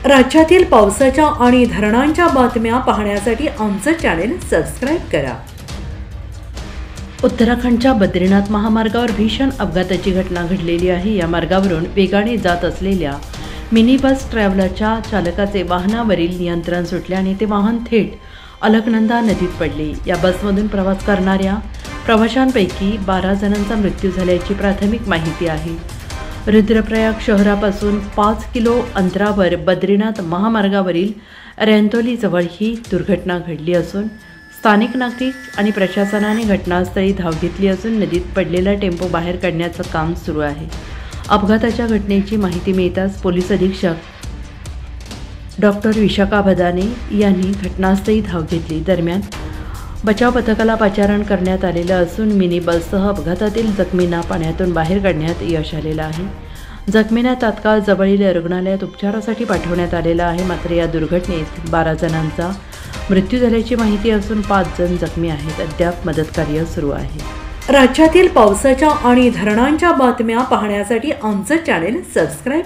राज्यातील पावसाच्या आणि धरणांच्या बातम्या पाहण्यासाठी आमचं चॅनेल सबस्क्राइब करा। उत्तराखंडच्या बद्रीनाथ महामार्गावर भीषण अपघाताची घटना घडलेली आहे। या मार्गावरून वेगाने जात असलेल्या मिनी बस ट्रॅव्हलरच्या चालकाचे वाहनावरील नियंत्रण सुटल्याने ते वाहन थेट अलकनंदा नदीत पडले। या बसमधून प्रवास करणाऱ्या प्रवाशांपैकी 12 जणांचा मृत्यू झाल्याची प्राथमिक माहिती आहे। रुद्रप्रयाग शहरापासून 5 किलो अंतरावर बद्रीनाथ महामार्गावरील रैंतोलीजवळ ही दुर्घटना घडली असून स्थानिक नागरिक आणि प्रशासनाने घटनास्थळी धाव घेतली असून नदीत पडलेला टेम्पो बाहेर काढण्याचं काम सुरू आहे। अपघाताच्या घटनेची माहिती मिळताच पोलीस अधीक्षक डॉक्टर विशाखा भदाने यांनी घटनास्थळी धाव घेतली। दरम्यान बचाव पथकाला पाचारण करण्यात आलेलं असून मिनी बससह अपघातातील जखमींना पाण्यातून बाहेर काढण्यात यश आलेलं आहे। जखमींना तात्काळ जवळील रुग्णालयात उपचारासाठी पाठवण्यात आलेलं आहे। मात्र या दुर्घटनेत 12 जणांचा मृत्यू झाल्याची माहिती असून 5 जण जखमी आहेत। अद्याप मदतकार्य सुरू आहे। राज्यातील पावसाच्या आणि धरणांच्या बातम्या पाहण्यासाठी आमचं चॅनेल सबस्क्राइब